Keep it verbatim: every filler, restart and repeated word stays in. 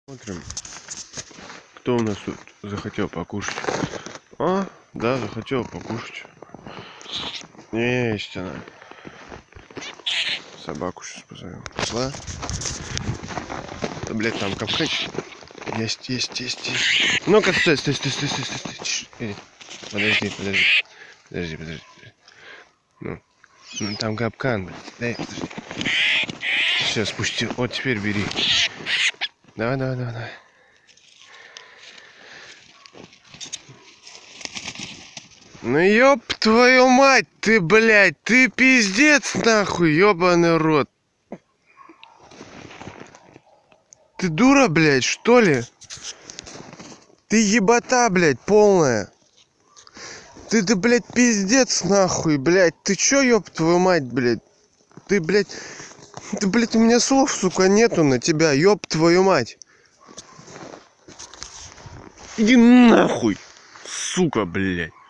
Смотрим, кто у нас тут захотел покушать. А, да, захотел покушать. Есть она. Собаку сейчас позовем. Пошла. Да, блядь, там капканчик. Есть, есть, есть, есть. Ну-ка, стой, стой, стой, стой, стой, стой, стой. Подожди, подожди. Подожди, подожди. Ну, ну там капкан, блядь. Дай, подожди. Все, спустил. Вот теперь бери. Давай, давай, давай, давай. Ну ёб твою мать, ты, блядь, ты пиздец нахуй, ёбаный рот. Ты дура, блядь, что ли? Ты ебота, блядь, полная. Ты, ты, блядь, пиздец нахуй, блядь. Ты чё, ёб твою мать, блядь? Ты, блядь, ты, блядь, у меня слов, сука, нету на тебя, ёб твою мать. Иди нахуй, сука, блядь.